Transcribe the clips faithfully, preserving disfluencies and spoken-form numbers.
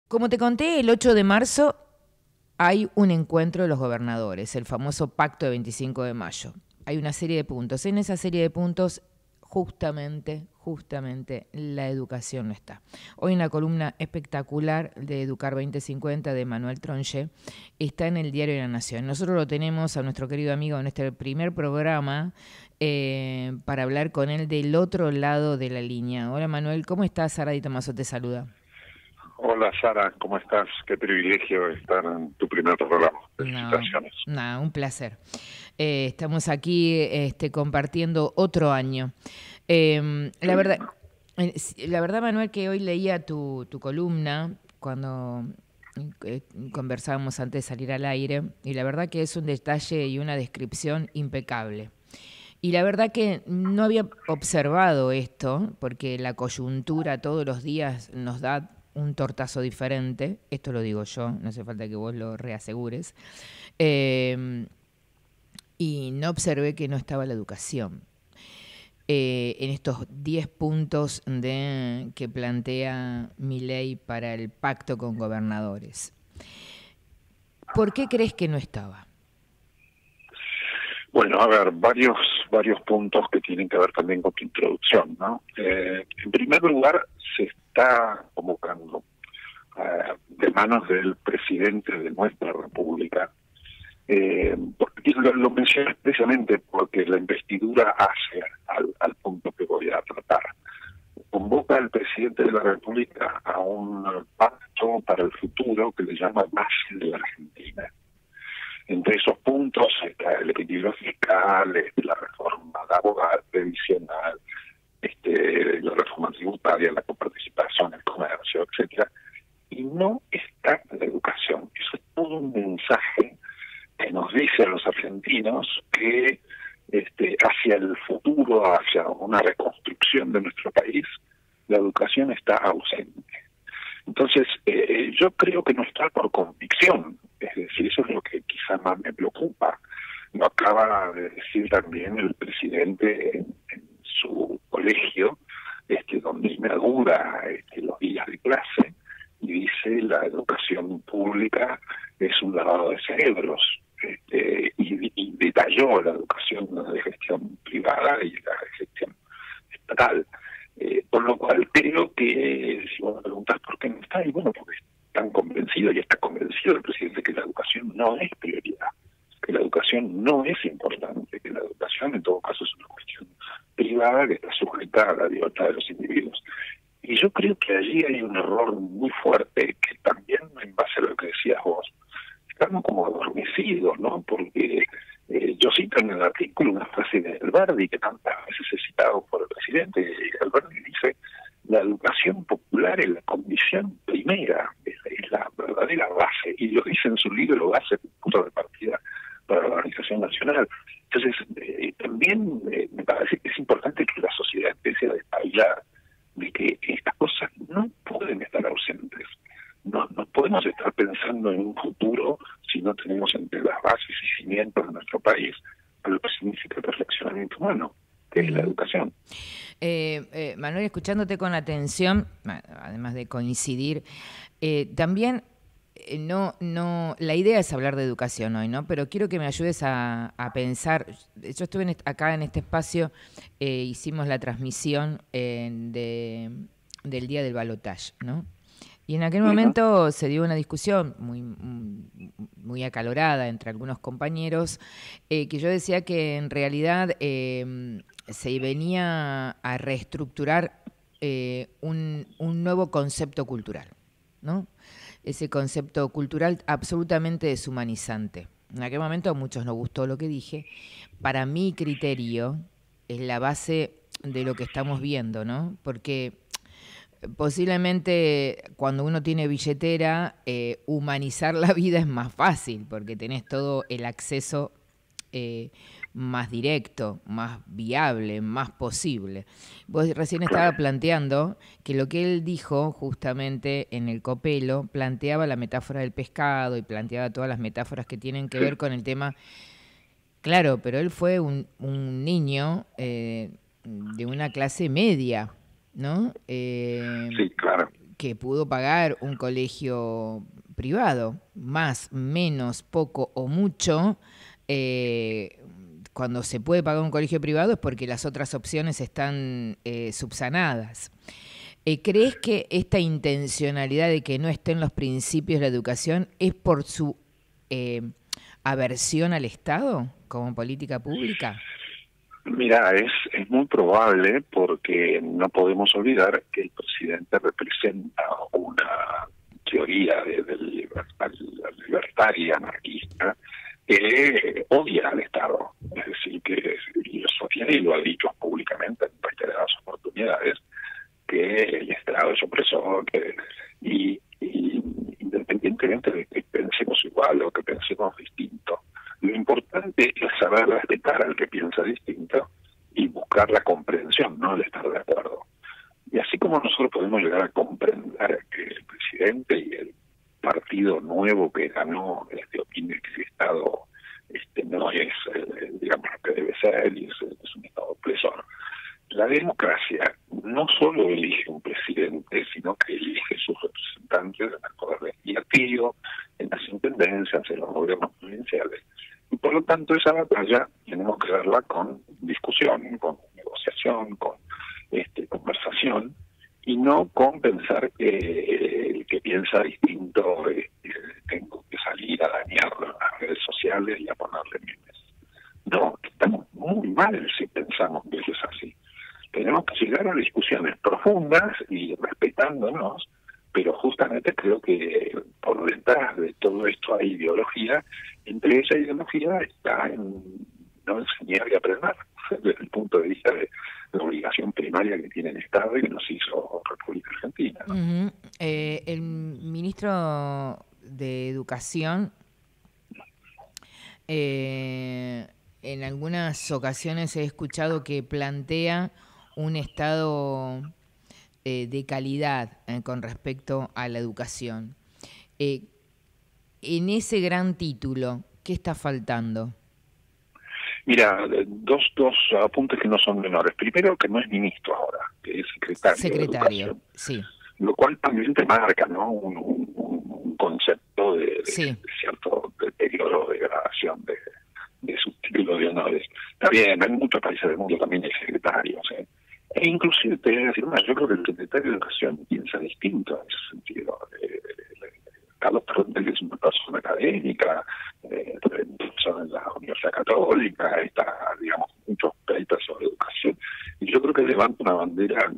Como te conté, el ocho de marzo hay un encuentro de los gobernadores, el famoso Pacto de veinticinco de mayo. Hay una serie de puntos. En esa serie de puntos, justamente, justamente, la educación no está. Hoy una columna espectacular de Educar veinte cincuenta de Manuel Tronche está en el Diario de la Nación. Nosotros lo tenemos a nuestro querido amigo en este primer programa eh, para hablar con él del otro lado de la línea. Hola Manuel, ¿cómo estás? Sara Di Tomaso te saluda. Hola Sara, ¿cómo estás? Qué privilegio estar en tu primer programa. Felicitaciones. No, no, un placer. Eh, estamos aquí este, compartiendo otro año. Eh, la verdad, eh, la verdad, Manuel, que hoy leía tu, tu columna cuando eh, conversábamos antes de salir al aire, y la verdad que es un detalle y una descripción impecable. Y la verdad que no había observado esto, porque la coyuntura todos los días nos da un tortazo diferente. Esto lo digo yo, no hace falta que vos lo reasegures. Eh, y no observé que no estaba la educación. Eh, en estos diez puntos de, que plantea Milei para el pacto con gobernadores. ¿Por qué crees que no estaba? Bueno, a ver, varios varios puntos que tienen que ver también con tu introducción, ¿no? Eh, en primer lugar, se está convocando uh, de manos del presidente de nuestra república, eh, porque lo, lo mencioné precisamente porque la investidura hace al, al punto que voy a tratar. Convoca al presidente de la república a un pacto para el futuro que le llama Base de la Argentina. Entre esos puntos está el equilibrio fiscal, este, la reforma laboral, previsional, este, la reforma tributaria, la coparticipación, el comercio, etcétera. Y no está la educación. Eso es todo un mensaje que nos dice a los argentinos que este, hacia el futuro, hacia una reconstrucción de nuestro país, la educación está ausente. Entonces, eh, yo creo que no está por convicción, es decir, eso es lo que quizá más me preocupa. Lo acaba de decir también el presidente en, en su colegio, este, donde inaugura este, los días de clase, y dice la educación pública es un lavado de cerebros, este, y, y detalló la educación de gestión privada y la de gestión estatal. Eh, por lo cual creo que, si vos me preguntás por qué no está, y bueno, porque están convencidos y está convencido el presidente que la educación no es prioridad, que la educación no es importante, que la educación en todo caso es una cuestión privada que está sujeta a la libertad de los individuos. Y yo creo que allí hay un error muy fuerte que también, en base a lo que decías vos, estamos como adormecidos, ¿no? Porque eh, yo cito en el artículo una frase de Alberdi que tantas veces he citado por el presidente. Alberdi dice: la educación popular es la condición primera, es, es la verdadera base, y lo dice en su libro Base, punto de partida para la Organización Nacional. Entonces, eh, también eh, me parece que es importante que la sociedad empiece a despabilar de que estas cosas no pueden estar ausentes. No, no podemos estar pensando en un futuro si no tenemos entre las bases y cimientos de nuestro país a lo que significa el perfeccionamiento humano, que es la educación. Eh, eh, Manuel, escuchándote con atención, además de coincidir, eh, también eh, no, no, la idea es hablar de educación hoy, ¿no? Pero quiero que me ayudes a, a pensar. Yo estuve en, acá en este espacio, eh, hicimos la transmisión eh, de, del día del balotaje, ¿no? Y en aquel momento se dio una discusión muy, muy acalorada entre algunos compañeros, eh, que yo decía que en realidad eh, se venía a reestructurar eh, un, un nuevo concepto cultural, ¿no? Ese concepto cultural absolutamente deshumanizante. En aquel momento a muchos nos gustó lo que dije. Para mi criterio es la base de lo que estamos viendo, ¿no? Porque posiblemente cuando uno tiene billetera, eh, humanizar la vida es más fácil, porque tenés todo el acceso eh, más directo, más viable, más posible. Vos recién estaba planteando que lo que él dijo justamente en el Copelo, planteaba la metáfora del pescado y planteaba todas las metáforas que tienen que ver con el tema. Claro, pero él fue un, un niño eh, de una clase media, ¿no? Eh, sí, claro. que pudo pagar un colegio privado, más, menos, poco o mucho. Eh, cuando se puede pagar un colegio privado es porque las otras opciones están eh, subsanadas. Eh, ¿Crees que esta intencionalidad de que no estén los principios de la educación es por su eh, aversión al Estado como política pública? Mira, es, es muy probable porque no podemos olvidar que el presidente representa una teoría de, de libertad, libertaria, anarquista, que odia al Estado. Es decir, que y Sofía y lo ha dicho públicamente en reiteradas oportunidades, que el Estado es opresor, que, y, y independientemente de que pensemos igual o que pensemos distinto, lo importante es saber respetar al que piensa distinto y buscar la comprensión, no el estar de acuerdo. Y así como nosotros podemos llegar a comprender que el presidente y el partido nuevo que ganó este, opine que el Estado este, no es, eh, digamos, lo que debe ser y es, es un Estado opresor. La democracia no solo elige un presidente, sino que elige sus representantes en el poder legislativo, en las intendencias, en los gobiernos provinciales. Y por lo tanto esa batalla tenemos que verla con discusión, con negociación, con este, conversación, y no con pensar que el que piensa distinto este, tengo que salir a dañarlo en las redes sociales y a ponerle memes. No, estamos muy mal si pensamos que eso es así. Tenemos que llegar a discusiones profundas y respetándonos, pero justamente creo que por detrás de todo esto hay ideología. Entre esa ideología está en no enseñar y aprender, desde el punto de vista de la obligación primaria que tiene el Estado y que nos hizo República Argentina, ¿no? Uh-huh. eh, el ministro de Educación eh, en algunas ocasiones he escuchado que plantea un estado eh, de calidad eh, con respecto a la educación. Eh, en ese gran título, ¿qué está faltando? Mira, dos, dos apuntes que no son menores. Primero, que no es ministro ahora, que es secretario, secretario de Educación. Sí. Lo cual también te marca, ¿no? Un, un, un concepto de, de, sí. de cierto deterioro, degradación de, de su título de honores. Está bien, en muchos países del mundo también hay secretarios, ¿eh? E inclusive te voy a decir más, yo creo que el secretario de Educación piensa distinto en ese sentido. Eh, Carlos Torrentel es una persona académica, eh, profesor en la Universidad Católica, está, digamos, muchos papers sobre educación, y yo creo que levanta una bandera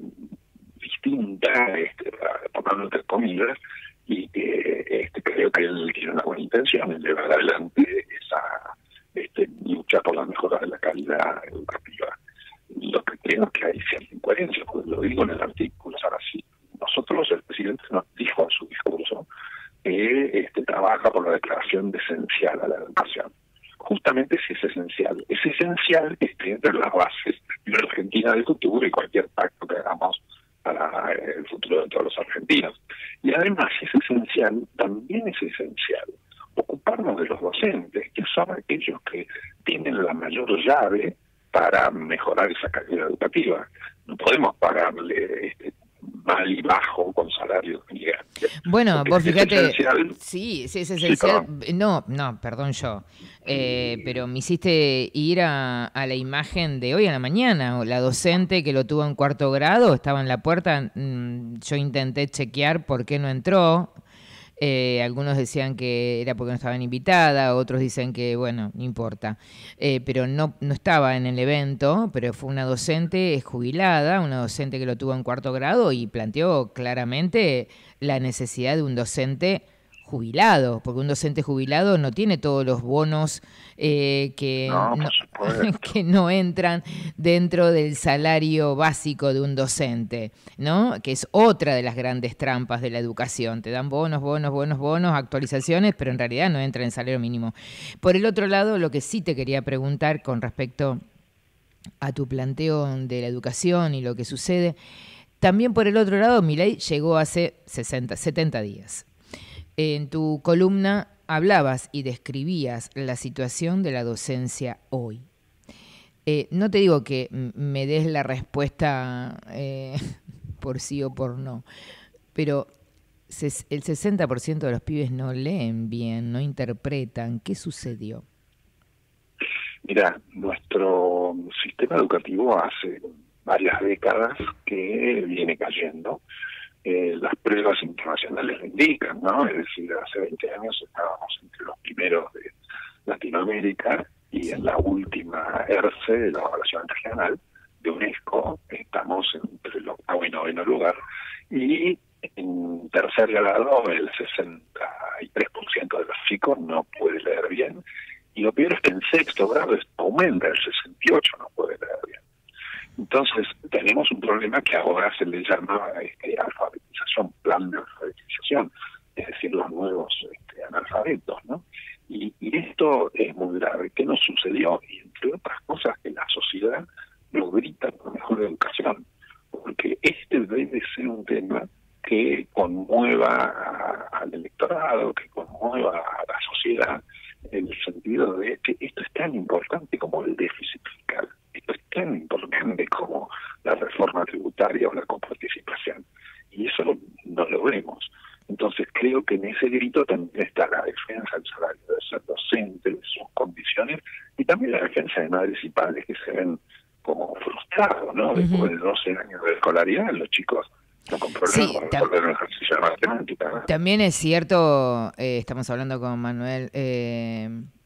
distinta, este, para ponerlo entre comillas, y que este, creo que él tiene una buena intención en llevar adelante esa este, lucha por la mejora de la calidad educativa. Lo que creo que hay cierta incoherencia, porque lo digo en el artículo. Ahora sí, nosotros, el presidente nos dijo en su discurso que este, trabaja por la declaración de esencial a la educación. Justamente si es esencial, es esencial que esté entre las bases de la Argentina del futuro y cualquier pacto que hagamos para el futuro de todos los argentinos. Y además, si es esencial, también es esencial ocuparnos de los docentes, que son aquellos que tienen la mayor llave para mejorar esa calidad educativa. No podemos pagarle este, mal y bajo con salarios gigantes. Bueno, vos fíjate, esencial, sí, sí, es esencial. Sí, no, no, perdón yo, eh, pero me hiciste ir a, a la imagen de hoy a la mañana. La docente que lo tuvo en cuarto grado estaba en la puerta. Mmm, yo intenté chequear por qué no entró. Eh, algunos decían que era porque no estaban invitada, otros dicen que, bueno, no importa. Eh, pero no, no estaba en el evento, pero fue una docente jubilada, una docente que lo tuvo en cuarto grado y planteó claramente la necesidad de un docente jubilado, porque un docente jubilado no tiene todos los bonos eh, que, no, no, no que no entran dentro del salario básico de un docente, ¿no? Que es otra de las grandes trampas de la educación. Te dan bonos, bonos, bonos, bonos, actualizaciones, pero en realidad no entra en salario mínimo. Por el otro lado, lo que sí te quería preguntar con respecto a tu planteo de la educación y lo que sucede, también por el otro lado, Milei llegó hace sesenta, setenta días. En tu columna hablabas y describías la situación de la docencia hoy. Eh, no te digo que me des la respuesta eh, por sí o por no, pero ses- el sesenta por ciento de los pibes no leen bien, no interpretan. ¿Qué sucedió? Mira, nuestro sistema educativo hace varias décadas que viene cayendo. Eh, las pruebas internacionales lo indican, ¿no? Es decir, hace veinte años estábamos entre los primeros de Latinoamérica y en la última ERCE, de la evaluación regional de UNESCO, estamos entre el octavo y noveno lugar. Y en tercer grado, el sesenta y tres por ciento de los chicos no puede leer bien. Y lo peor es que en sexto grado aumenta, el sesenta y ocho por ciento no puede leer bien. Entonces, tenemos un problema que ahora se le llama este, alfabetización, plan de alfabetización, es decir, los nuevos este, analfabetos, ¿no? Y, y esto es muy grave. ¿Qué nos sucedió? Y entre otras cosas, que la sociedad nos grita por mejor educación, porque este debe ser un tema que conmueva a, al electorado, que conmueva a la sociedad, en el sentido de que esto es tan importante como el déficit fiscal, esto es tan importante como la reforma tributaria o la coparticipación, y eso no lo vemos. Entonces creo que en ese grito también está la defensa del salario de ser docente, de sus condiciones, y también la defensa de madres y padres que se ven como frustrados, ¿no? Después Uh-huh. de doce años de escolaridad, los chicos no con problemas Sí, para tam- resolver un ejercicio de matemática, ¿no? también es cierto, eh, estamos hablando con Manuel eh,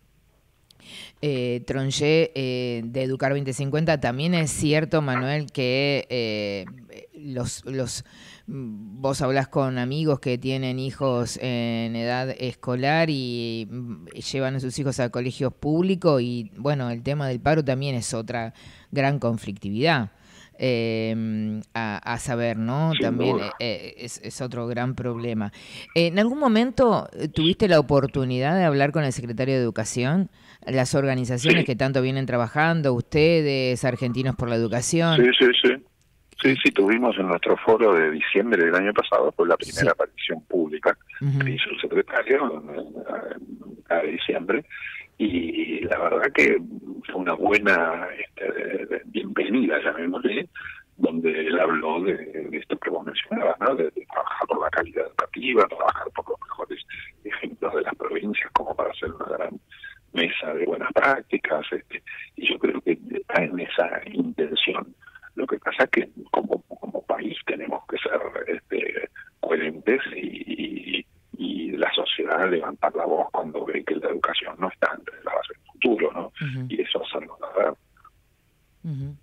eh, Tronché eh, de Educar veinte cincuenta, también es cierto, Manuel, que eh, los, los vos hablás con amigos que tienen hijos en edad escolar y mm, llevan a sus hijos a colegios públicos y bueno, el tema del paro también es otra gran conflictividad. Eh, a, a saber, ¿no? Sin También duda. eh, es, es otro gran problema. Eh, ¿En algún momento eh, tuviste la oportunidad de hablar con el secretario de Educación? Las organizaciones Sí, que tanto vienen trabajando, ustedes, Argentinos por la sí, Educación. sí, sí. Sí, Y, sí, tuvimos en nuestro foro de diciembre del año pasado, fue la primera sí. aparición pública que Ujú. hizo el secretario en, a diciembre, y la verdad que fue una buena este, de- de bienvenida, llamémosle, donde él habló de, de esto que vos mencionabas, ¿no? De, de trabajar por la calidad educativa, trabajar por los mejores ejemplos de las provincias como para hacer una gran mesa de buenas prácticas, este, y yo creo que está en esa intención. Lo que pasa es que como, como país tenemos que ser este, coherentes y, y, y la sociedad levantar la voz cuando ve que la educación no está entre la base del futuro, ¿no? Ujú. Y eso hacerlo ver. Ujú.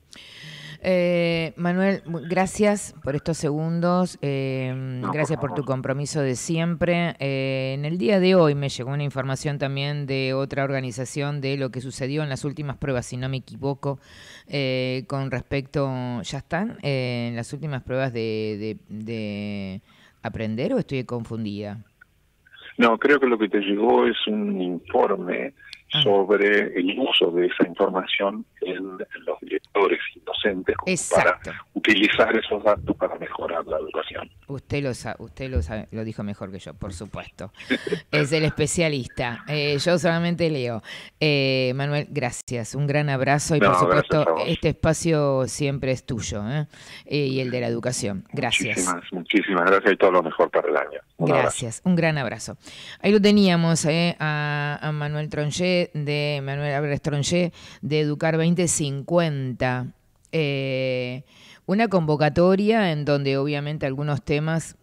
Eh, Manuel, mu- gracias por estos segundos, eh, No, por gracias por tu favor. compromiso de siempre. Eh, en el día de hoy me llegó una información también de otra organización de lo que sucedió en las últimas pruebas, si no me equivoco, eh, con respecto, ¿ya están eh, en las últimas pruebas de, de, de aprender o estoy confundida? No, creo que lo que te llegó es un informe Ah, sobre el uso de esa información en, en los directores y docentes como para exacto. utilizar esos datos para mejorar la educación. Usted lo sabe, usted lo sabe, lo dijo mejor que yo, por supuesto. Es el especialista. Eh, yo solamente leo. Eh, Manuel, gracias. Un gran abrazo y por No, gracias supuesto a vos. este espacio siempre es tuyo, ¿eh? Eh, y el de la educación. Gracias. Muchísimas, muchísimas gracias y todo lo mejor para el año. Un abrazo. Gracias, un gran abrazo. Ahí lo teníamos eh, a, a Manuel Tronché, de Manuel Álvarez Tronché, de Educar veinte cincuenta. Eh, una convocatoria en donde obviamente algunos temas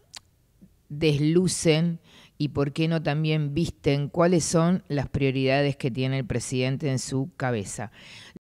deslucen y por qué no también visten cuáles son las prioridades que tiene el presidente en su cabeza.